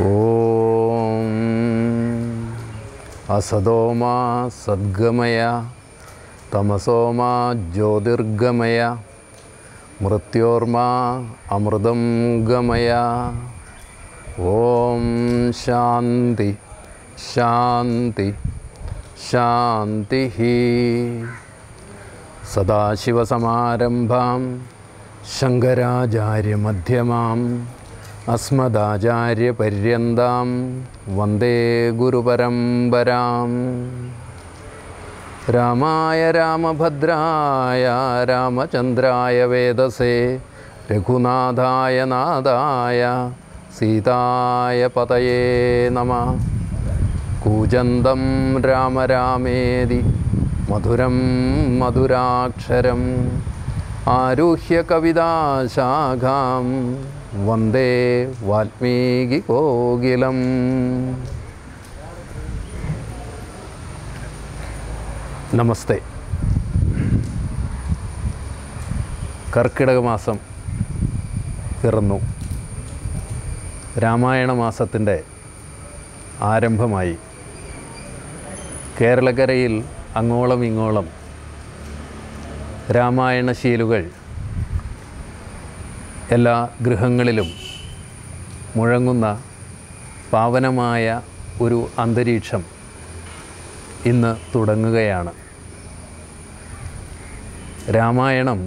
ഓം അസതോമാ സദ്ഗമയ തമസോമാ ജ്യോതിർഗമയ മൃത്യോർമാ അമൃതം ഗമയ. ഓം ശാന്തി ശാന്തി ശാന്തി. സദാശിവസമാരംഭാം ശങ്കരാചാര്യമധ്യമാം അസ്മദാചാര്യപര്യന്താം വന്ദേ ഗുരുപരമ്പരാം. രാമായ രാമഭദ്രായ രാമചന്ദ്രായ വേദസേ രഘുനാഥായ നാഥായ സീതായ പതയേ നമഃ. കൂജന്തം രാമ രാമേതി മധുരം മധുരാക്ഷരം ആരുഹ്യ കവിതാശാഖാം വന്ദേ വാൽമീകികോകിലം. നമസ്തേ. കർക്കിടക മാസം പിറന്നു. രാമായണ മാസത്തിൻ്റെ ആരംഭമായി. കേരളക്കരയിൽ അങ്ങോളം ഇങ്ങോളം രാമായണശീലുകൾ എല്ലാ ഗൃഹങ്ങളിലും മുഴങ്ങുന്ന പാവനമായ ഒരു അന്തരീക്ഷം ഇന്ന് തുടങ്ങുകയാണ്. രാമായണം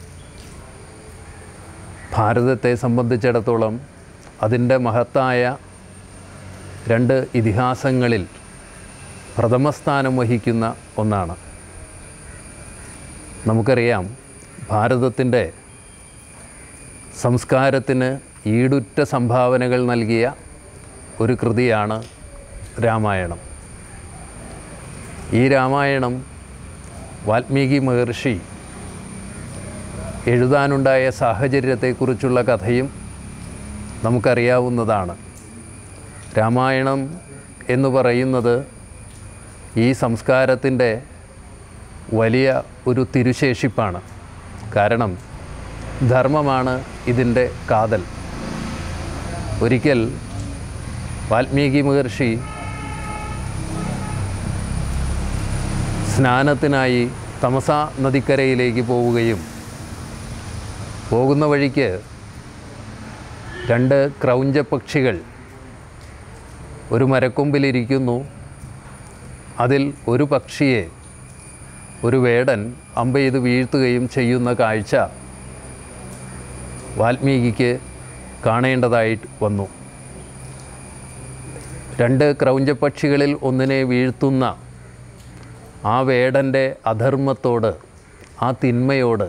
ഭാരതത്തെ സംബന്ധിച്ചിടത്തോളം അതിൻ്റെ മഹത്തായ രണ്ട് ഇതിഹാസങ്ങളിൽ പ്രഥമസ്ഥാനം വഹിക്കുന്ന ഒന്നാണ്. നമുക്കറിയാം, ഭാരതത്തിൻ്റെ സംസ്കാരത്തിന് ഈടുറ്റ സംഭാവനകൾ നൽകിയ ഒരു കൃതിയാണ് രാമായണം. ഈ രാമായണം വാൽമീകി മഹർഷി എഴുതാനുണ്ടായ സാഹചര്യത്തെക്കുറിച്ചുള്ള കഥയും നമുക്കറിയാവുന്നതാണ്. രാമായണം എന്ന് പറയുന്നത് ഈ സംസ്കാരത്തിൻ്റെ വലിയ ഒരു തിരുശേഷിപ്പാണ്. കാരണം ധർമ്മമാണ് ഇതിൻ്റെ കാതൽ. ഒരിക്കൽ വാൽമീകി മഹർഷി സ്നാനത്തിനായി തമസ നദിക്കരയിലേക്ക് പോവുകയും പോകുന്ന വഴിക്ക് രണ്ട് ക്രൗഞ്ചപക്ഷികൾ ഒരു മരക്കൊമ്പിലിരിക്കുന്നു. അതിൽ ഒരു പക്ഷിയെ ഒരു വേടൻ അമ്പെയ്ത് വീഴ്ത്തുകയും ചെയ്യുന്ന കാഴ്ച വാൽമീകിക്ക് കാണേണ്ടതായിട്ട് വന്നു. രണ്ട് ക്രൗഞ്ചപക്ഷികളിൽ ഒന്നിനെ വീഴ്ത്തുന്ന ആ വേടൻ്റെ അധർമ്മത്തോട്, ആ തിന്മയോട്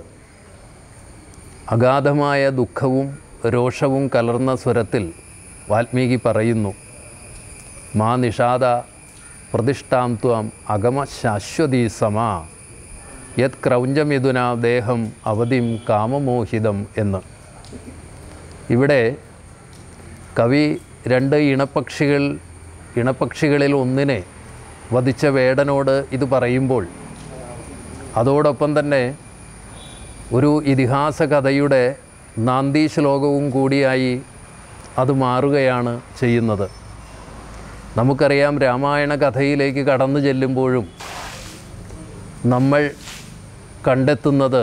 അഗാധമായ ദുഃഖവും രോഷവും കലർന്ന സ്വരത്തിൽ വാൽമീകി പറയുന്നു: മാ നിഷാദ പ്രതിഷ്ഠാം ത്വം അഗമ ശാശ്വതീ സമാ യത് ക്രൗഞ്ചമിഥുനാ ദേഹം അവധിം കാമമോഹിതം എന്ന്. ഇവിടെ കവി രണ്ട് ഇണപക്ഷികളിൽ ഒന്നിനെ വധിച്ച വേടനോട് ഇത് പറയുമ്പോൾ അതോടൊപ്പം തന്നെ ഒരു ഇതിഹാസ കഥയുടെ നാന്ദി ശ്ലോകവും കൂടിയായി അത് മാറുകയാണ് ചെയ്യുന്നത്. നമുക്കറിയാം, രാമായണ കഥയിലേക്ക് കടന്നു ചെല്ലുമ്പോഴും നമ്മൾ കണ്ടെത്തുന്നത്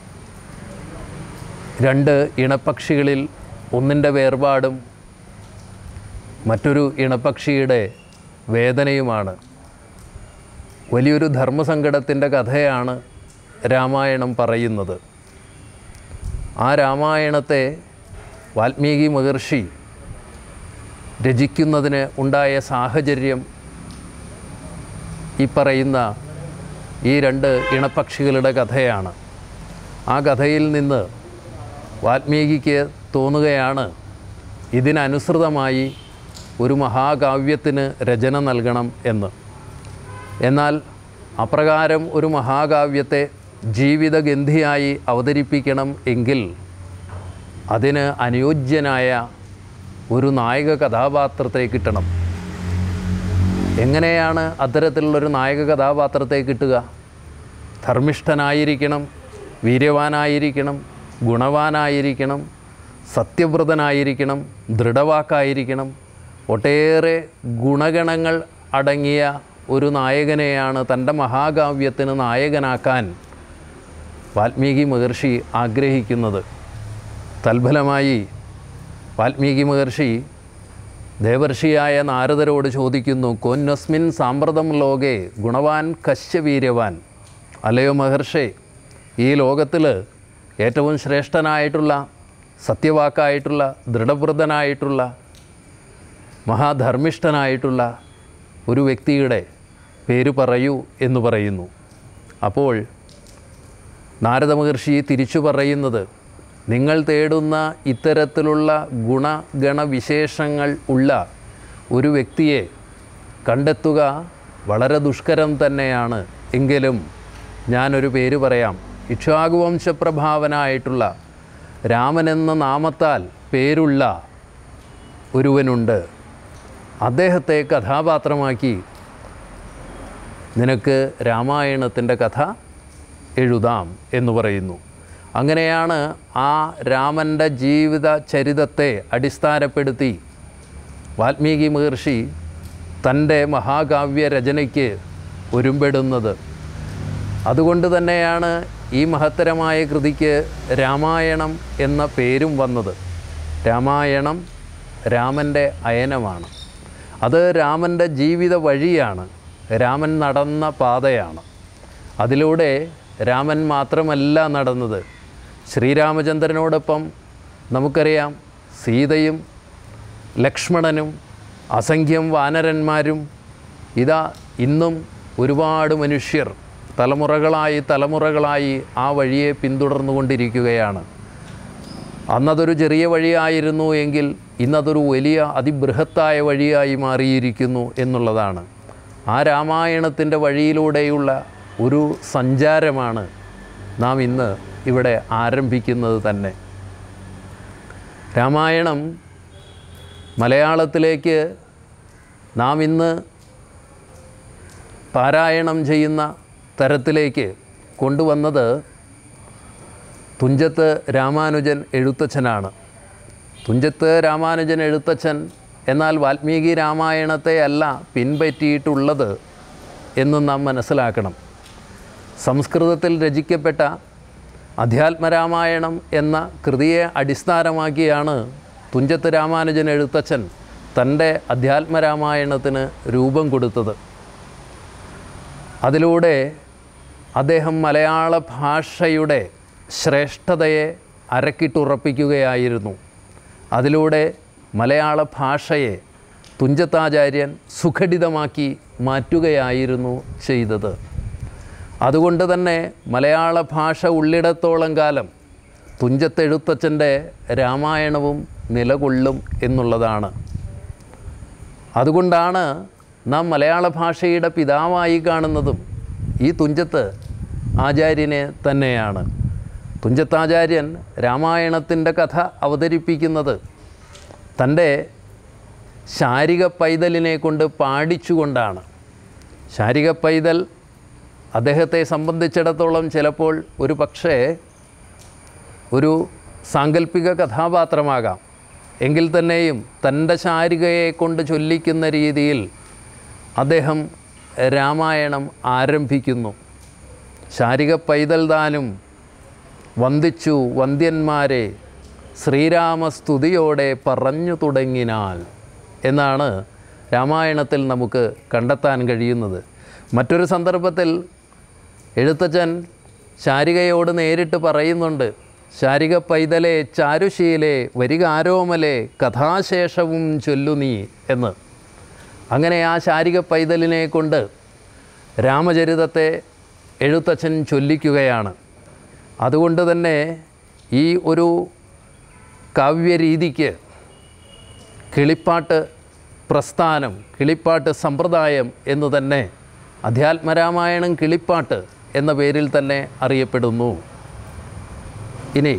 രണ്ട് ഇണപക്ഷികളിൽ ഒന്നിൻ്റെ വേർപാടും മറ്റൊരു ഇണപക്ഷിയുടെ വേദനയുമാണ്. വലിയൊരു ധർമ്മസങ്കടത്തിൻ്റെ കഥയാണ് രാമായണം പറയുന്നത്. ആ രാമായണത്തെ വാൽമീകി മഹർഷി രചിക്കുന്നതിന് ഉണ്ടായ സാഹചര്യം ഈ പറയുന്ന ഈ രണ്ട് ഇണപക്ഷികളുടെ കഥയാണ്. ആ കഥയിൽ നിന്ന് വാൽമീകിക്ക് തോന്നുകയാണ് ഇതിനനുസൃതമായി ഒരു മഹാകാവ്യത്തിന് രചന നൽകണം എന്ന്. എന്നാൽ അപ്രകാരം ഒരു മഹാകാവ്യത്തെ ജീവിതഗന്ധിയായി അവതരിപ്പിക്കണം എങ്കിൽ അതിന് അനുയോജ്യനായ ഒരു നായക കഥാപാത്രത്തെ കിട്ടണം. എങ്ങനെയാണ് അത്തരത്തിലുള്ളൊരു നായക കഥാപാത്രത്തെ കിട്ടുക? ധർമ്മിഷ്ഠനായിരിക്കണം, വീര്യവാനായിരിക്കണം, ഗുണവാനായിരിക്കണം, സത്യവ്രതനായിരിക്കണം, ദൃഢവാക്കായിരിക്കണം. ഒട്ടേറെ ഗുണഗണങ്ങൾ അടങ്ങിയ ഒരു നായകനെയാണ് തൻ്റെ മഹാകാവ്യത്തിന് നായകനാക്കാൻ വാൽമീകി മഹർഷി ആഗ്രഹിക്കുന്നത്. തൽഫലമായി വാൽമീകി മഹർഷി ദേവർഷിയായ നാരദരോട് ചോദിക്കുന്നു, കോന്വസ്മിൻ സാമ്പ്രതം ലോകേ ഗുണവാൻ കശ്യ വീര്യവാൻ. അല്ലയോ മഹർഷേ, ഈ ലോകത്തിൽ ഏറ്റവും ശ്രേഷ്ഠനായിട്ടുള്ള, സത്യവാക്കായിട്ടുള്ള, ദൃഢവ്രതനായിട്ടുള്ള, മഹാധർമ്മിഷ്ഠനായിട്ടുള്ള ഒരു വ്യക്തിയുടെ പേര് പറയൂ എന്ന് പറയുന്നു. അപ്പോൾ നാരദ മഹർഷി തിരിച്ചു പറയുന്നത്, നിങ്ങൾ തേടുന്ന ഇത്തരത്തിലുള്ള ഗുണഗണവിശേഷങ്ങൾ ഉള്ള ഒരു വ്യക്തിയെ കണ്ടെത്തുക വളരെ ദുഷ്കരം തന്നെയാണ്. എങ്കിലും ഞാനൊരു പേര് പറയാം. ഇക്ഷ്വാകുവംശപ്രഭാവനായിട്ടുള്ള രാമനെന്ന നാമത്താൽ പേരുള്ള ഒരുവനുണ്ട്. അദ്ദേഹത്തെ കഥാപാത്രമാക്കി നിനക്ക് രാമായണത്തിൻ്റെ കഥ എഴുതാം എന്ന് പറയുന്നു. അങ്ങനെയാണ് ആ രാമൻ്റെ ജീവിത ചരിതത്തെ അടിസ്ഥാനപ്പെടുത്തി വാൽമീകി മഹർഷി തൻ്റെ മഹാകാവ്യ രചനയ്ക്ക് ഒരുമ്പെടുന്നത്. അതുകൊണ്ട് തന്നെയാണ് ഈ മഹത്തരമായ കൃതിക്ക് രാമായണം എന്ന പേരും വന്നത്. രാമായണം രാമൻ്റെ അയനമാണ്. അത് രാമൻ്റെ ജീവിത വഴിയാണ്, രാമൻ നടന്ന പാതയാണ്. അതിലൂടെ രാമൻ മാത്രമല്ല നടന്നത്. ശ്രീരാമചന്ദ്രനോടൊപ്പം നമുക്കറിയാം സീതയും ലക്ഷ്മണനും അസംഖ്യം വാനരന്മാരും, ഇതാ ഇന്നും ഒരുപാട് മനുഷ്യർ തലമുറകളായി ആ വഴിയെ പിന്തുടർന്നുകൊണ്ടിരിക്കുകയാണ്. അന്നതൊരു ചെറിയ വഴിയായിരുന്നു എങ്കിൽ ഇന്നതൊരു വലിയ അതിബൃഹത്തായ വഴിയായി മാറിയിരിക്കുന്നു എന്നുള്ളതാണ്. ആ രാമായണത്തിൻ്റെ വഴിയിലൂടെയുള്ള ഒരു സഞ്ചാരമാണ് നാം ഇന്ന് ഇവിടെ ആരംഭിക്കുന്നത് തന്നെ. രാമായണം മലയാളത്തിലേക്ക് നാം ഇന്ന് പാരായണം ചെയ്യുന്ന തരത്തിലേക്ക് കൊണ്ടുവന്നത് തുഞ്ചത്ത് രാമാനുജൻ എഴുത്തച്ഛനാണ്. തുഞ്ചത്ത് രാമാനുജൻ എഴുത്തച്ഛൻ എന്നാൽ വാൽമീകി രാമായണത്തെ അല്ല പിൻപറ്റിയിട്ടുള്ളത് എന്നും നാം മനസ്സിലാക്കണം. സംസ്കൃതത്തിൽ രചിക്കപ്പെട്ട അധ്യാത്മരാമായണം എന്ന കൃതിയെ അടിസ്ഥാനമാക്കിയാണ് തുഞ്ചത്ത് രാമാനുജൻ എഴുത്തച്ഛൻ തൻ്റെ അധ്യാത്മരാമായണത്തിന് രൂപം കൊടുത്തത്. അതിലൂടെ അദ്ദേഹം മലയാള ഭാഷയുടെ ശ്രേഷ്ഠതയെ അരക്കിട്ടുറപ്പിക്കുകയായിരുന്നു. അതിലൂടെ മലയാള ഭാഷയെ തുഞ്ചത്താചാര്യൻ സുഘടിതമാക്കി മാറ്റുകയായിരുന്നു ചെയ്തത്. അതുകൊണ്ട് തന്നെ മലയാള ഭാഷ ഉള്ളിടത്തോളം കാലം തുഞ്ചത്തെഴുത്തച്ഛൻ്റെ രാമായണവും നിലകൊള്ളും എന്നുള്ളതാണ്. അതുകൊണ്ടാണ് നാം മലയാള ഭാഷയുടെ പിതാവായി കാണുന്നതും ഈ തുഞ്ചത്ത് ആചാര്യനെ തന്നെയാണ്. തുഞ്ചത്താചാര്യൻ രാമായണത്തിൻ്റെ കഥ അവതരിപ്പിക്കുന്നത് തൻ്റെ ശാരിക പൈതലിനെ കൊണ്ട് പാടിച്ചുകൊണ്ടാണ്. ശാരിക പൈതൽ അദ്ദേഹത്തെ സംബന്ധിച്ചിടത്തോളം ചിലപ്പോൾ ഒരു പക്ഷേ ഒരു സാങ്കല്പിക കഥാപാത്രമാകാം. എങ്കിൽ തന്നെയും തൻ്റെ ശാരികയെ കൊണ്ട് ചൊല്ലിക്കുന്ന രീതിയിൽ അദ്ദേഹം രാമായണം ആരംഭിക്കുന്നു. ശാരിക പൈതൽ താനും വന്ദിച്ചു വന്ദ്യന്മാരെ ശ്രീരാമസ്തുതിയോടെ പറഞ്ഞു തുടങ്ങിനാൽ എന്നാണ് രാമായണത്തിൽ നമുക്ക് കണ്ടെത്താൻ കഴിയുന്നത്. മറ്റൊരു സന്ദർഭത്തിൽ എഴുത്തച്ഛൻ ശാരികയോട് നേരിട്ട് പറയുന്നുണ്ട്, ശാരിക പൈതലെ ചാരുശീലെ വരികാരോമലെ കഥാശേഷവും ചൊല്ലു നീ എന്ന്. അങ്ങനെ ആ ശാരിക പൈതലിനെ കൊണ്ട് രാമചരിതത്തെ എഴുത്തച്ഛൻ ചൊല്ലിക്കുകയാണ്. അതുകൊണ്ട് തന്നെ ഈ ഒരു കാവ്യരീതിക്ക് കിളിപ്പാട്ട് പ്രസ്ഥാനം, കിളിപ്പാട്ട് സമ്പ്രദായം എന്ന് തന്നെ അധ്യാത്മരാമായണം കിളിപ്പാട്ട് എന്ന പേരിൽ തന്നെ അറിയപ്പെടുന്നു. ഇനി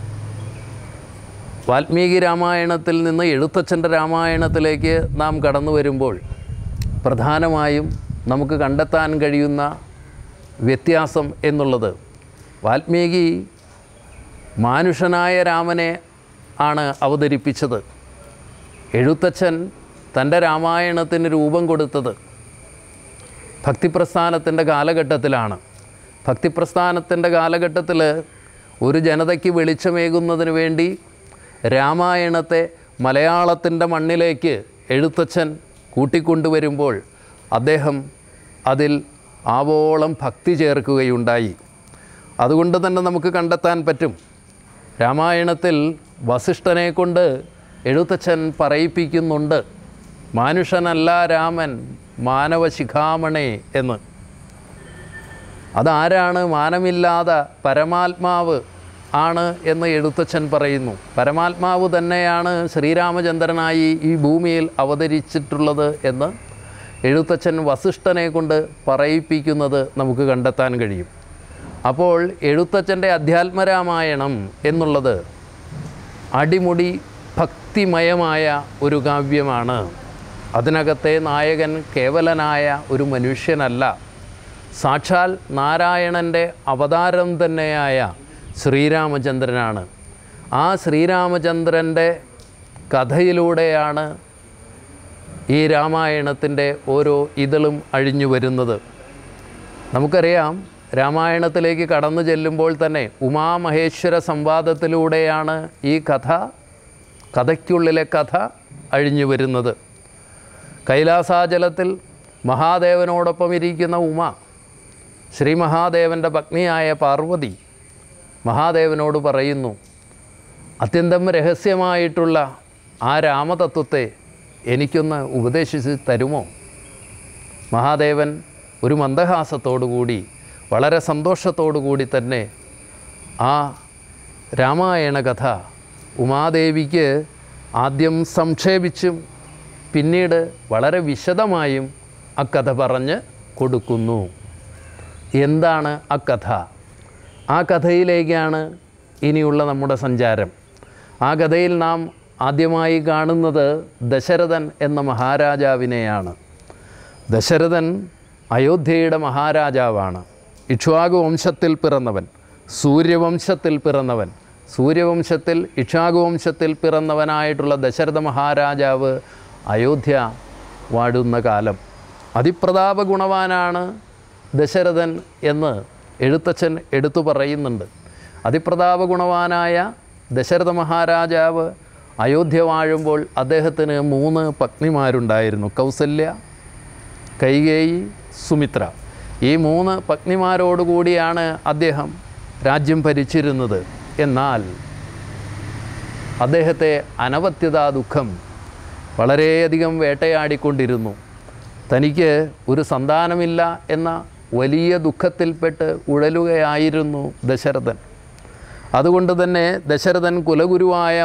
വാൽമീകി രാമായണത്തിൽ നിന്ന് എഴുത്തച്ഛൻ്റെ രാമായണത്തിലേക്ക് നാം കടന്നു വരുമ്പോൾ പ്രധാനമായും നമുക്ക് കണ്ടെത്താൻ കഴിയുന്ന വ്യത്യാസം എന്നുള്ളത്, വാൽമീകി മാനുഷനായ രാമനെ ആണ് അവതരിപ്പിച്ചത്. എഴുത്തച്ഛൻ തൻ്റെ രാമായണത്തിന് രൂപം കൊടുത്തത് ഭക്തിപ്രസ്ഥാനത്തിൻ്റെ കാലഘട്ടത്തിലാണ്. ഭക്തിപ്രസ്ഥാനത്തിൻ്റെ കാലഘട്ടത്തിൽ ഒരു ജനതയ്ക്ക് വെളിച്ചമേകുന്നതിന് വേണ്ടി രാമായണത്തെ മലയാളത്തിൻ്റെ മണ്ണിലേക്ക് എഴുത്തച്ഛൻ കൂട്ടിക്കൊണ്ടുവരുമ്പോൾ അദ്ദേഹം അതിൽ ആവോളം ഭക്തി ചേർക്കുകയുണ്ടായി. അതുകൊണ്ട് തന്നെ നമുക്ക് കണ്ടെത്താൻ പറ്റും, രാമായണത്തിൽ വസിഷ്ഠനെ കൊണ്ട് എഴുത്തച്ഛൻ പറയിപ്പിക്കുന്നുണ്ട്, മാനുഷനല്ല രാമൻ മാനവശിഖാമണേ എന്ന്. അതാരാണ്? മാനമില്ലാതെ പരമാത്മാവ് ആണ് എന്ന് എഴുത്തച്ഛൻ പറയുന്നു. പരമാത്മാവ് തന്നെയാണ് ശ്രീരാമചന്ദ്രനായി ഈ ഭൂമിയിൽ അവതരിച്ചിട്ടുള്ളത് എന്ന് എഴുത്തച്ഛൻ വസിഷ്ഠനെ കൊണ്ട് പറയിപ്പിക്കുന്നത് നമുക്ക് കണ്ടെത്താൻ കഴിയും. അപ്പോൾ എഴുത്തച്ഛൻ്റെ അധ്യാത്മരാമായണം എന്നുള്ളത് അടിമുടി ഭക്തിമയമായ ഒരു കാവ്യമാണ്. അതിനകത്തെ നായകൻ കേവലനായ ഒരു മനുഷ്യനല്ല, സാക്ഷാൽ നാരായണൻ്റെ അവതാരം തന്നെയായ ശ്രീരാമചന്ദ്രനാണ്. ആ ശ്രീരാമചന്ദ്രൻ്റെ കഥയിലൂടെയാണ് ഈ രാമായണത്തിൻ്റെ ഓരോ ഇതളും അഴിഞ്ഞു വരുന്നത്. നമുക്കറിയാം, രാമായണത്തിലേക്ക് കടന്നു ചെല്ലുമ്പോൾ തന്നെ ഉമാമഹേശ്വര സംവാദത്തിലൂടെയാണ് ഈ കഥയ്ക്കുള്ളിലെ കഥ അഴിഞ്ഞു വരുന്നത്. കൈലാസാചലത്തിൽ മഹാദേവനോടൊപ്പം ഇരിക്കുന്ന ഉമ, ശ്രീ മഹാദേവൻ്റെ പത്നിയായ പാർവതി മഹാദേവനോട് പറയുന്നു, അത്യന്തം രഹസ്യമായിട്ടുള്ള ആ രാമതത്വത്തെ എനിക്കൊന്ന് ഉപദേശിച്ച് തരുമോ? മഹാദേവൻ ഒരു മന്ദഹാസത്തോടുകൂടി വളരെ സന്തോഷത്തോടുകൂടി തന്നെ ആ രാമായണ കഥ ഉമാദേവിക്ക് ആദ്യം സംക്ഷേപിച്ചും പിന്നീട് വളരെ വിശദമായും അക്കഥ പറഞ്ഞ് കൊടുക്കുന്നു. എന്താണ് അക്കഥ? ആ കഥയിലേക്കാണ് ഇനിയുള്ള നമ്മുടെ സഞ്ചാരം. ആ കഥയിൽ നാം ആദ്യമായി കാണുന്നത് ദശരഥൻ എന്ന മഹാരാജാവിനെയാണ്. ദശരഥൻ അയോധ്യയുടെ മഹാരാജാവാണ്. ഇക്ഷ്വാകു വംശത്തിൽ പിറന്നവൻ, സൂര്യവംശത്തിൽ പിറന്നവൻ. സൂര്യവംശത്തിൽ ഇക്ഷ്വാകു വംശത്തിൽ പിറന്നവനായിട്ടുള്ള ദശരഥ മഹാരാജാവ് അയോധ്യ വാഴുന്ന കാലം. അതിപ്രതാപ ഗുണവാനാണ് ദശരഥൻ എന്ന് എഴുത്തച്ഛൻ എടുത്തു പറയുന്നുണ്ട്. അതിപ്രതാപ ഗുണവാനായ ദശരഥ മഹാരാജാവ് അയോധ്യ വാഴുമ്പോൾ അദ്ദേഹത്തിന് 3 പത്നിമാരുണ്ടായിരുന്നു: കൗസല്യ, കൈകേയി, സുമിത്ര. ഈ 3 പത്നിമാരോടുകൂടിയാണ് അദ്ദേഹം രാജ്യം ഭരിച്ചിരുന്നത്. എന്നാൽ അദ്ദേഹത്തെ അനവത്യതാ ദുഃഖം വളരെയധികം വേട്ടയാടിക്കൊണ്ടിരുന്നു. തനിക്ക് ഒരു സന്താനമില്ല എന്ന വലിയ ദുഃഖത്തിൽപ്പെട്ട് ഉഴലുകയായിരുന്നു ദശരഥൻ. അതുകൊണ്ട് തന്നെ ദശരഥൻ കുലഗുരുവായ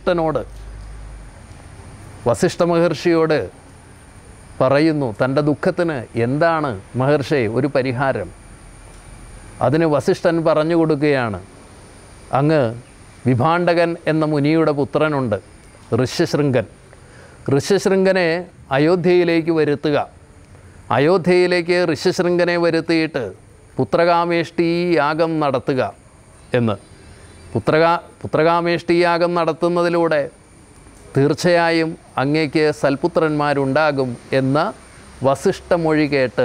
വസിഷ്ഠ മഹർഷിയോട് പറയുന്നു, തൻ്റെ ദുഃഖത്തിന് എന്താണ് മഹർഷി ഒരു പരിഹാരം? അതിന് വസിഷ്ഠൻ പറഞ്ഞു കൊടുക്കുകയാണ്, അങ്ങ് വിഭാണ്ഡകൻ എന്ന മുനിയുടെ പുത്രനുണ്ട്, ഋഷ്യശൃംഗൻ. ഋഷ്യശൃംഗനെ അയോധ്യയിലേക്ക് വരുത്തുക. അയോധ്യയിലേക്ക് ഋഷ്യശൃംഗനെ വരുത്തിയിട്ട് പുത്രകാമേഷ്ടി യാഗം നടത്തുക എന്ന്. പുത്രകാമേഷ്ടി യാഗം നടത്തുന്നതിലൂടെ തീർച്ചയായും അങ്ങേക്ക് സൽപുത്രന്മാരുണ്ടാകും എന്ന വസിഷ്ഠമൊഴി കേട്ട്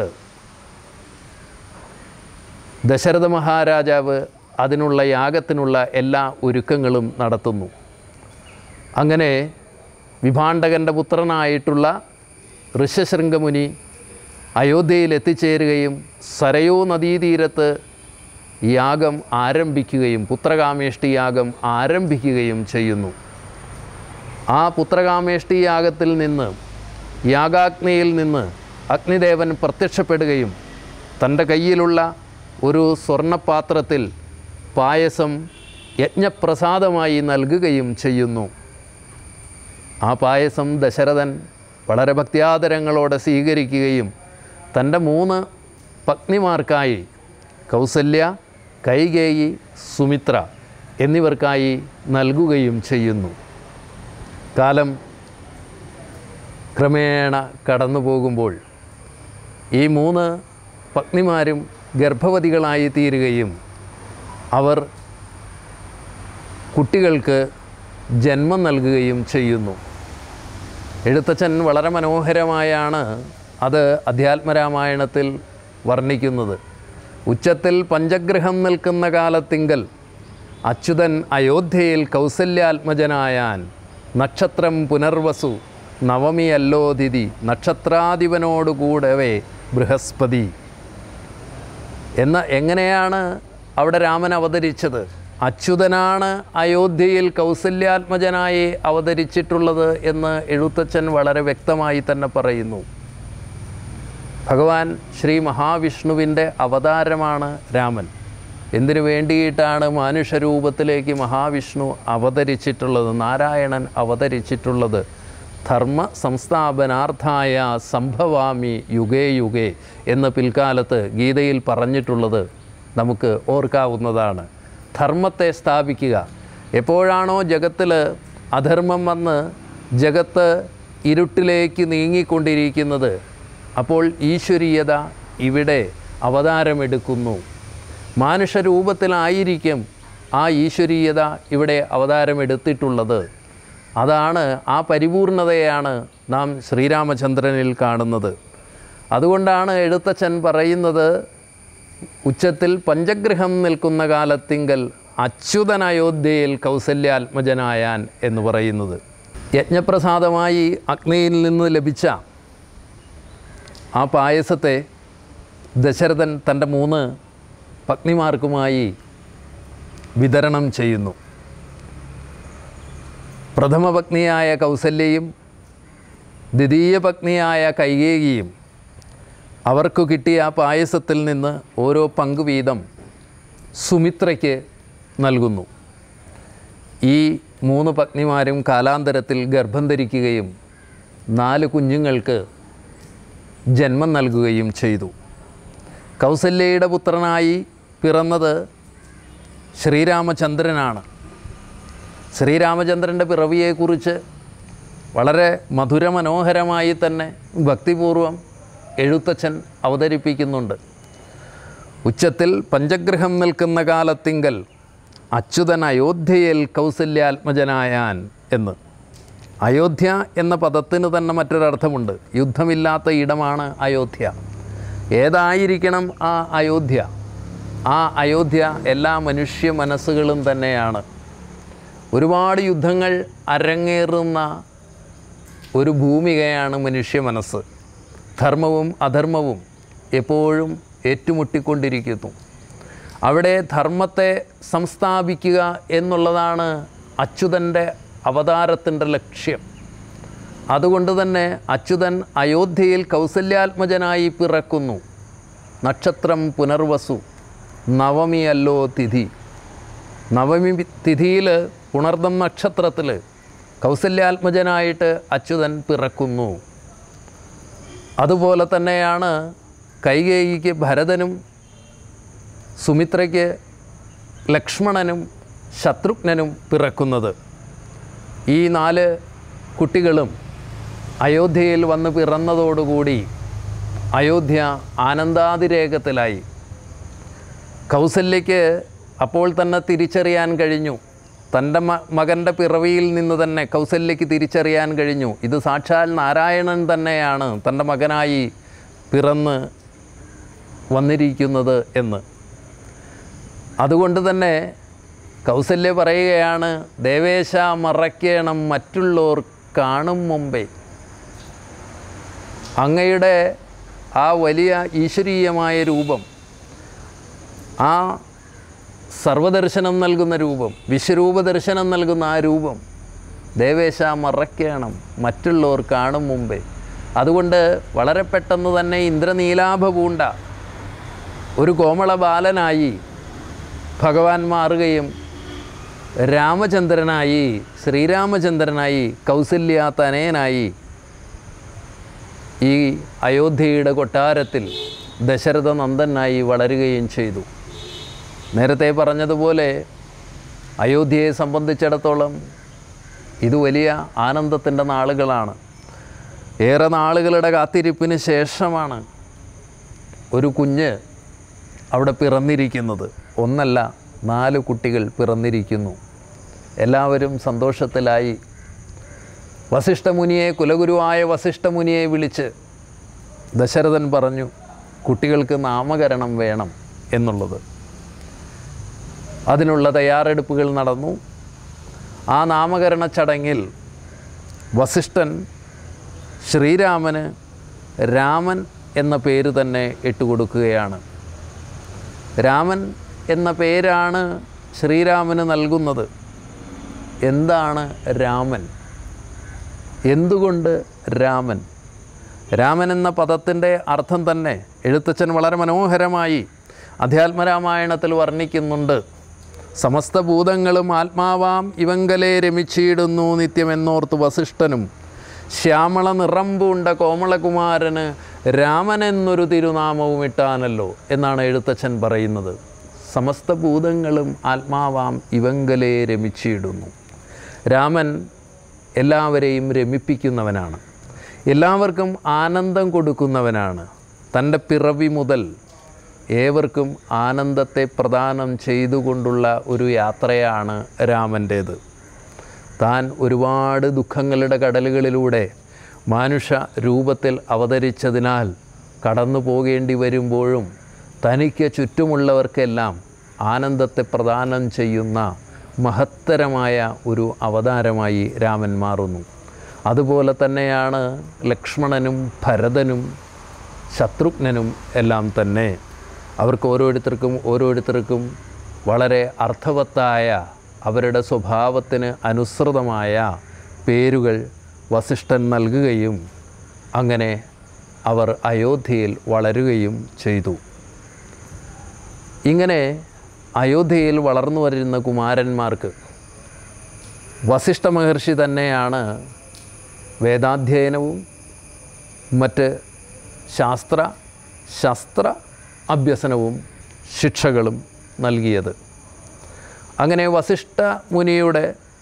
ദശരഥ മഹാരാജാവ് അതിനുള്ള യാഗത്തിനുള്ള എല്ലാ ഒരുക്കങ്ങളും നടത്തുന്നു. അങ്ങനെ വിഭാണ്ഡകൻ്റെ പുത്രനായിട്ടുള്ള ഋഷ്യശൃംഗമുനി അയോധ്യയിൽ എത്തിച്ചേരുകയും സരയൂ നദീതീരത്ത് യാഗം ആരംഭിക്കുകയും പുത്രകാമേഷ്ടി യാഗം ആരംഭിക്കുകയും ചെയ്യുന്നു. ആ പുത്രകാമേഷ്ടി യാഗത്തിൽ നിന്ന്, യാഗാഗ്നിയിൽ നിന്ന് അഗ്നിദേവൻ പ്രത്യക്ഷപ്പെടുകയും തൻ്റെ കയ്യിലുള്ള ഒരു സ്വർണ്ണപാത്രത്തിൽ പായസം യജ്ഞപ്രസാദമായി നൽകുകയും ചെയ്യുന്നു. ആ പായസം ദശരഥൻ വളരെ ഭക്ത്യാദരങ്ങളോടെ സ്വീകരിക്കുകയും തൻ്റെ 3 പത്നിമാർക്കായി, കൗസല്യ, കൈകേയി, സുമിത്ര എന്നിവർക്കായി നൽകുകയും ചെയ്യുന്നു. കാലം ക്രമേണ കടന്നു പോകുമ്പോൾ ഈ 3 പത്നിമാരും ഗർഭവതികളായി തീരുകയും അവർ കുട്ടികൾക്ക് ജന്മം നൽകുകയും ചെയ്യുന്നു. എഴുത്തച്ഛൻ വളരെ മനോഹരമായാണ് അത് അധ്യാത്മരാമായണത്തിൽ വർണ്ണിക്കുന്നത്. ഉച്ചത്തിൽ പഞ്ചഗ്രഹം നിൽക്കുന്ന കാലത്തിങ്കൽ അച്യുതൻ അയോധ്യയിൽ കൗസല്യാത്മജനായാൻ. നക്ഷത്രം പുനർവസു നവമിയല്ലോ തിഥി നക്ഷത്രാധിപനോടുകൂടവേ ബൃഹസ്പതി എങ്ങനെയാണ് അവിടെ രാമൻ അവതരിച്ചത്? അച്യുതനാണ് അയോധ്യയിൽ കൗസല്യാത്മജനായി അവതരിച്ചിട്ടുള്ളത് എന്ന് എഴുത്തച്ഛൻ വളരെ വ്യക്തമായി തന്നെ പറയുന്നു. ഭഗവാൻ ശ്രീ മഹാവിഷ്ണുവിൻ്റെ അവതാരമാണ് രാമൻ. എന്തിനു വേണ്ടിയിട്ടാണ് മാനുഷരൂപത്തിലേക്ക് മഹാവിഷ്ണു അവതരിച്ചിട്ടുള്ളത്, നാരായണൻ അവതരിച്ചിട്ടുള്ളത്? ധർമ്മ സംസ്ഥാപനാർത്ഥായ സംഭവാമി യുഗേ യുഗേ എന്ന് പിൽക്കാലത്ത് ഗീതയിൽ പറഞ്ഞിട്ടുള്ളത് നമുക്ക് ഓർക്കാവുന്നതാണ്. ധർമ്മത്തെ സ്ഥാപിക്കുക. എപ്പോഴാണോ ജഗത്തിൽ അധർമ്മം വന്ന് ജഗത്ത് ഇരുട്ടിലേക്ക് നീങ്ങിക്കൊണ്ടിരിക്കുന്നത്, അപ്പോൾ ഈശ്വരീയത ഇവിടെ അവതാരമെടുക്കുന്നു. മാനുഷരൂപത്തിലായിരിക്കും ആ ഈശ്വരീയത ഇവിടെ അവതാരമെടുത്തിട്ടുള്ളത്. അതാണ്, ആ പരിപൂർണതയാണ് നാം ശ്രീരാമചന്ദ്രനിൽ കാണുന്നത്. അതുകൊണ്ടാണ് എഴുത്തച്ഛൻ പറയുന്നത്, ഉച്ചത്തിൽ പഞ്ചഗ്രഹം നിൽക്കുന്ന കാലത്തിങ്കൽ അച്യുതൻ അയോധ്യയിൽ കൗസല്യാത്മജനായാൻ എന്ന് പറയുന്നത്. യജ്ഞപ്രസാദമായി അഗ്നിയിൽ നിന്ന് ലഭിച്ച ആ പായസത്തെ ദശരഥൻ തൻ്റെ 3 പത്നിമാർക്കുമായി വിതരണം ചെയ്യുന്നു. പ്രഥമ പത്നിയായ കൗസല്യയും ദ്വിതീയ പത്നിയായ കൈകേയിയും അവർക്ക് കിട്ടിയ ആ പായസത്തിൽ നിന്ന് ഓരോ പങ്ക് വീതം സുമിത്രയ്ക്ക് നൽകുന്നു. ഈ 3 പത്നിമാരും കാലാന്തരത്തിൽ ഗർഭം ധരിക്കുകയും 4 കുഞ്ഞുങ്ങൾക്ക് ജന്മം നൽകുകയും ചെയ്തു. കൗസല്യയുടെ പുത്രനായി പിറന്നത് ശ്രീരാമചന്ദ്രനാണ്. ശ്രീരാമചന്ദ്രൻ്റെ പിറവിയെക്കുറിച്ച് വളരെ മധുരമനോഹരമായി തന്നെ ഭക്തിപൂർവം എഴുത്തച്ഛൻ അവതരിപ്പിക്കുന്നുണ്ട്. ഉച്ചത്തിൽ പഞ്ചഗ്രഹം നിൽക്കുന്ന കാലത്തിങ്കൽ അച്യുതൻ അയോധ്യയിൽ കൗസല്യാത്മജനായാൻ എന്ന്. അയോധ്യ എന്ന പദത്തിന് തന്നെ മറ്റൊരർത്ഥമുണ്ട്. യുദ്ധമില്ലാത്ത ഇടമാണ് അയോധ്യ. ഏതായിരിക്കണം ആ അയോധ്യ? ആ അയോധ്യ എല്ലാ മനുഷ്യ മനസ്സുകളും തന്നെയാണ്. ഒരുപാട് യുദ്ധങ്ങൾ അരങ്ങേറുന്ന ഒരു ഭൂമികയാണ് മനുഷ്യ മനസ്സ്. ധർമ്മവും അധർമ്മവും എപ്പോഴും ഏറ്റുമുട്ടിക്കൊണ്ടിരിക്കുന്നു. അവിടെ ധർമ്മത്തെ സംസ്ഥാപിക്കുക എന്നുള്ളതാണ് അച്യുതൻ്റെ അവതാരത്തിൻ്റെ ലക്ഷ്യം. അതുകൊണ്ട് തന്നെ അച്യുതൻ അയോധ്യയിൽ കൗസല്യാത്മജനായി പിറക്കുന്നു. നക്ഷത്രം പുനർവസു നവമിയല്ലോ തിഥി. നവമി തിഥിയിൽ പുണർദം നക്ഷത്രത്തിൽ കൗസല്യാത്മജനായിട്ട് അച്യുതൻ പിറക്കുന്നു. അതുപോലെ തന്നെയാണ് കൈകേയിക്ക് ഭരതനും സുമിത്രയ്ക്ക് ലക്ഷ്മണനും ശത്രുഘ്നനും പിറക്കുന്നത്. ഈ 4 കുട്ടികളും അയോധ്യയിൽ വന്ന് പിറന്നതോടുകൂടി അയോധ്യ ആനന്ദാതിരേകത്തിലായി. കൗസല്യയ്ക്ക് അപ്പോൾ തന്നെ തിരിച്ചറിയാൻ കഴിഞ്ഞു. തൻ്റെ മകൻ്റെ പിറവിയിൽ നിന്ന് തന്നെ കൗസല്യയ്ക്ക് തിരിച്ചറിയാൻ കഴിഞ്ഞു, ഇത് സാക്ഷാൽ നാരായണൻ തന്നെയാണ് തൻ്റെ മകനായി പിറന്ന് വന്നിരിക്കുന്നത് എന്ന്. അതുകൊണ്ട് തന്നെ കൗസല്യ പറയുകയാണ്, ദേവേശ മറയ്ക്കണം മറ്റുള്ളവർ കാണും മുമ്പേ. അങ്ങയുടെ ആ വലിയ ഈശ്വരീയമായ രൂപം, ആ സർവദർശനം നൽകുന്ന രൂപം, വിശ്വരൂപ ദർശനം നൽകുന്ന ആ രൂപം ദേവേശ മറയ്ക്കണം മറ്റുള്ളവർ കാണും മുമ്പേ. അതുകൊണ്ട് വളരെ പെട്ടെന്ന് തന്നെ ഇന്ദ്രനീലാഭ പൂണ്ട ഒരു കോമള ബാലനായി ഭഗവാൻ മാറുകയും രാമചന്ദ്രനായി, ശ്രീരാമചന്ദ്രനായി, കൗസല്യാതനയനായി ഈ അയോധ്യയുടെ കൊട്ടാരത്തിൽ ദശരഥ നന്ദനായി വളരുകയും ചെയ്തു. നേരത്തെ പറഞ്ഞതുപോലെ അയോധ്യയെ സംബന്ധിച്ചിടത്തോളം ഇത് വലിയ ആനന്ദത്തിൻ്റെ നാളുകളാണ്. ഏറെ നാളുകളുടെ കാത്തിരിപ്പിന് ശേഷമാണ് ഒരു കുഞ്ഞ് അവിടെ പിറന്നിരിക്കുന്നത്. 1 അല്ല 4 കുട്ടികൾ പിറന്നിരിക്കുന്നു. എല്ലാവരും സന്തോഷത്തിലായി. വസിഷ്ഠമുനിയെ, കുലഗുരുവായ വസിഷ്ഠമുനിയെ വിളിച്ച് ദശരഥൻ പറഞ്ഞു കുട്ടികൾക്ക് നാമകരണം വേണം എന്നുള്ളത്. അതിനുള്ള തയ്യാറെടുപ്പുകൾ നടന്നു. ആ നാമകരണ ചടങ്ങിൽ വസിഷ്ഠൻ ശ്രീരാമന് രാമൻ എന്ന പേര് തന്നെ ഇട്ടുകൊടുക്കുകയാണ്. രാമൻ എന്ന പേരാണ് ശ്രീരാമന് നൽകുന്നത്. എന്താണ് രാമൻ? എന്തുകൊണ്ട് രാമൻ? രാമൻ എന്ന പദത്തിൻ്റെ അർത്ഥം തന്നെ എഴുത്തച്ഛൻ വളരെ മനോഹരമായി അധ്യാത്മരാമായണത്തിൽ വർണ്ണിക്കുന്നുണ്ട്. സമസ്ത ഭൂതങ്ങളും ആത്മാവാം ഇവങ്കലെ രമിച്ചിടുന്നു നിത്യമെന്നോർത്ത് വസിഷ്ഠനും ശ്യാമള നിറമ്പൂണ്ട കോമളകുമാരന് രാമൻ എന്നൊരു തിരുനാമവും ഇട്ടാനല്ലോ എന്നാണ് എഴുത്തച്ഛൻ പറയുന്നത്. സമസ്ത ഭൂതങ്ങളും ആത്മാവാം ഇവങ്കലെ രമിച്ചിടുന്നു. രാമൻ എല്ലാവരെയും രമിപ്പിക്കുന്നവനാണ്, എല്ലാവർക്കും ആനന്ദം കൊടുക്കുന്നവനാണ്. തൻ്റെ പിറവി മുതൽ ഏവർക്കും ആനന്ദത്തെ പ്രദാനം ചെയ്തുകൊണ്ടുള്ള ഒരു യാത്രയാണ് രാമൻ്റേത്. താൻ ഒരുപാട് ദുഃഖങ്ങളുടെ കടലുകളിലൂടെ മാനുഷ രൂപത്തിൽ അവതരിച്ചതിനാൽ കടന്നു പോകേണ്ടി വരുമ്പോഴും തനിക്ക് ചുറ്റുമുള്ളവർക്കെല്ലാം ആനന്ദത്തെ പ്രദാനം ചെയ്യുന്ന മഹത്തരമായ ഒരു അവതാരമായി രാമൻ മാറുന്നു. അതുപോലെ തന്നെയാണ് ലക്ഷ്മണനും ഭരതനും ശത്രുഘ്നനും എല്ലാം തന്നെ. അവർക്ക് ഓരോരുത്തർക്കും വളരെ അർത്ഥവത്തായ, അവരുടെ സ്വഭാവത്തിന് അനുസൃതമായ പേരുകൾ വസിഷ്ഠൻ നൽകുകയും അങ്ങനെ അവർ അയോധ്യയിൽ വളരുകയും ചെയ്തു. ഇങ്ങനെ അയോധ്യയിൽ വളർന്നു വരുന്ന കുമാരന്മാർക്ക് വസിഷ്ഠ മഹർഷി തന്നെയാണ് വേദാധ്യയനവും മറ്റ് ശാസ്ത്ര അഭ്യസനവും ശിക്ഷകളും നൽകിയത്. അങ്ങനെ വസിഷ്ഠ മുനിയുടെ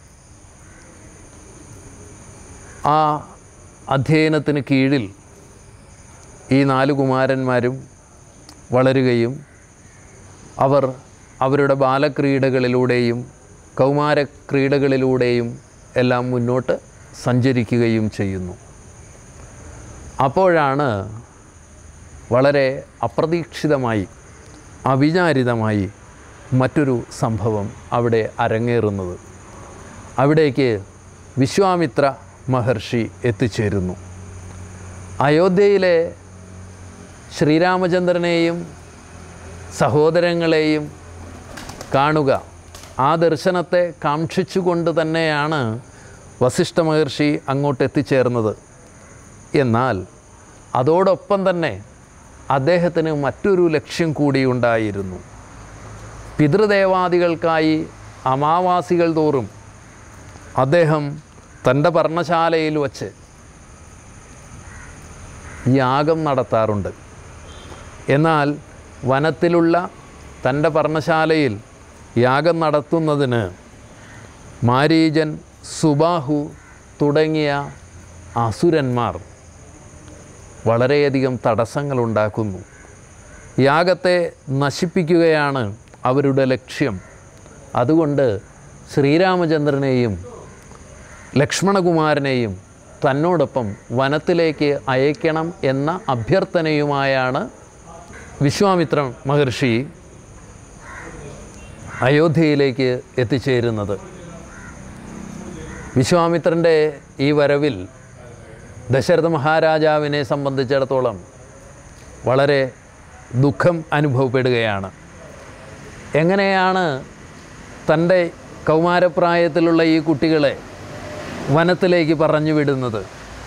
ആ അധ്യയനത്തിന് കീഴിൽ ഈ 4 കുമാരന്മാരും വളരുകയും അവർ അവരുടെ ബാലക്രീഡകളിലൂടെയും കൗമാരക്രീഡകളിലൂടെയും എല്ലാം മുന്നോട്ട് സഞ്ചരിക്കുകയും ചെയ്യുന്നു. അപ്പോഴാണ് വളരെ അപ്രതീക്ഷിതമായി, അവിചാരിതമായി മറ്റൊരു സംഭവം അവിടെ അരങ്ങേറുന്നത്. അവിടേക്ക് വിശ്വാമിത്ര മഹർഷി എത്തിച്ചേരുന്നു. അയോധ്യയിലെ ശ്രീരാമചന്ദ്രനെയും സഹോദരങ്ങളെയും കാണുക, ആ ദർശനത്തെ കാക്ഷിച്ചുകൊണ്ട് തന്നെയാണ് വസിഷ്ഠ മഹർഷി അങ്ങോട്ട് എത്തിച്ചേർന്നത്. എന്നാൽ അതോടൊപ്പം തന്നെ അദ്ദേഹത്തിന് മറ്റൊരു ലക്ഷ്യം കൂടി ഉണ്ടായിരുന്നു. പിതൃദേവാദികൾക്കായി അമാവാസികൾ തോറും അദ്ദേഹം തൻ്റെ പർണശാലയിൽ വച്ച് യാഗം നടത്താറുണ്ട്. എന്നാൽ വനത്തിലുള്ള തൻ്റെ പർണശാലയിൽ യാഗം നടത്തുന്നതിന് മാരീചൻ, സുബാഹു തുടങ്ങിയ അസുരന്മാർ വളരെയധികം തടസ്സങ്ങളുണ്ടാക്കുന്നു. യാഗത്തെ നശിപ്പിക്കുകയാണ് അവരുടെ ലക്ഷ്യം. അതുകൊണ്ട് ശ്രീരാമചന്ദ്രനെയും ലക്ഷ്മണകുമാരനെയും തന്നോടൊപ്പം വനത്തിലേക്ക് അയക്കണം എന്ന അഭ്യർത്ഥനയുമായാണ് വിശ്വാമിത്ര മഹർഷി അയോധ്യയിലേക്ക് എത്തിച്ചേരുന്നത്. വിശ്വാമിത്രൻ്റെ ഈ വരവിൽ ദശരഥ മഹാരാജാവിനെ സംബന്ധിച്ചിടത്തോളം വളരെ ദുഃഖം അനുഭവപ്പെടുകയാണ്. എങ്ങനെയാണ് തൻ്റെ കൗമാരപ്രായത്തിലുള്ള ഈ കുട്ടികളെ വനത്തിലേക്ക് പറഞ്ഞു വിടുന്നത്?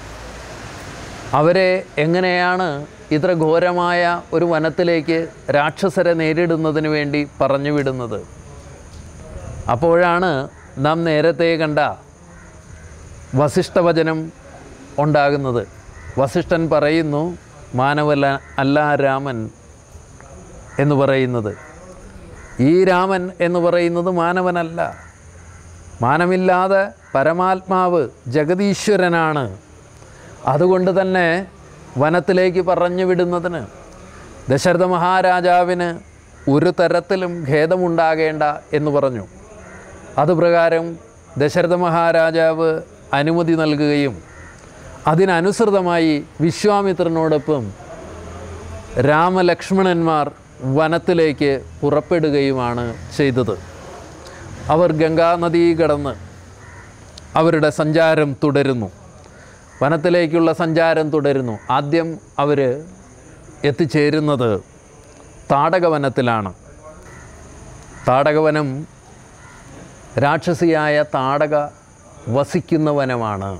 അവരെ എങ്ങനെയാണ് ഇത്ര ഘോരമായ ഒരു വനത്തിലേക്ക് രാക്ഷസരെ നേരിടുന്നതിന് വേണ്ടി പറഞ്ഞു വിടുന്നത്? അപ്പോഴാണ് നാം നേരത്തെ കണ്ട വസിഷ്ഠവചനം ഉണ്ടാകുന്നത്. വസിഷ്ഠൻ പറയുന്നു, മാനവല്ല അല്ല രാമൻ എന്ന് പറയുന്നത്. ഈ രാമൻ എന്ന് പറയുന്നത് മാനവനല്ല, മാനമില്ലാതെ പരമാത്മാവ് ജഗതീശ്വരനാണ്. അതുകൊണ്ട് തന്നെ വനത്തിലേക്ക് പറഞ്ഞു വിടുന്നതിന് ദശരഥ മഹാരാജാവിന് ഒരു തരത്തിലും ഖേദമുണ്ടാകേണ്ട എന്ന് പറഞ്ഞു. അതുപ്രകാരം ദശരഥ മഹാരാജാവ് അനുമതി നൽകുകയും അതിനനുസൃതമായി വിശ്വാമിത്രനോടൊപ്പം രാമലക്ഷ്മണന്മാർ വനത്തിലേക്ക് പുറപ്പെടുകയുമാണ് ചെയ്തത്. അവർ ഗംഗാനദി കടന്ന് അവരുടെ സഞ്ചാരം തുടരുന്നു. വനത്തിലേക്കുള്ള സഞ്ചാരം തുടരുന്നു. ആദ്യം അവർ എത്തിച്ചേരുന്നത് താടകവനത്തിലാണ്. താടകവനം രാക്ഷസിയായ താടക വസിക്കുന്ന വനമാണ്.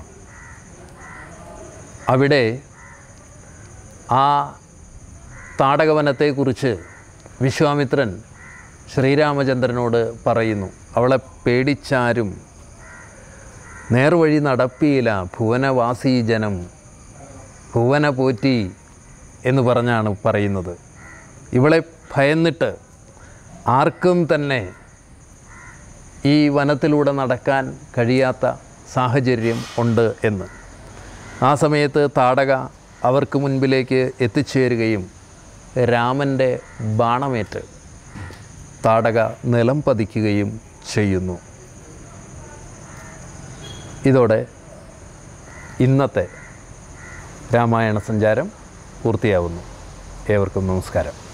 അവിടെ ആ താടകവനത്തെക്കുറിച്ച് വിശ്വാമിത്രൻ ശ്രീരാമചന്ദ്രനോട് പറയുന്നു. അവളെ പേടിച്ചാരും നേർവഴി നടപ്പിയില്ല, ഭുവനവാസീ ജനം, ഭുവന പോറ്റി എന്ന് പറഞ്ഞാണ് പറയുന്നത്. ഇവളെ ഭയന്നിട്ട് ആർക്കും തന്നെ ഈ വനത്തിലൂടെ നടക്കാൻ കഴിയാത്ത സാഹചര്യം ഉണ്ട് എന്ന്. ആ സമയത്ത് താടക അവർക്ക് മുൻപിലേക്ക് എത്തിച്ചേരുകയും രാമൻ്റെ ബാണമേറ്റ് താടക നിലം പതിക്കുകയും ചെയ്യുന്നു. ഇതോടെ ഇന്നത്തെ രാമായണ സഞ്ചാരം പൂർത്തിയാവുന്നു. ഏവർക്കും നമസ്കാരം.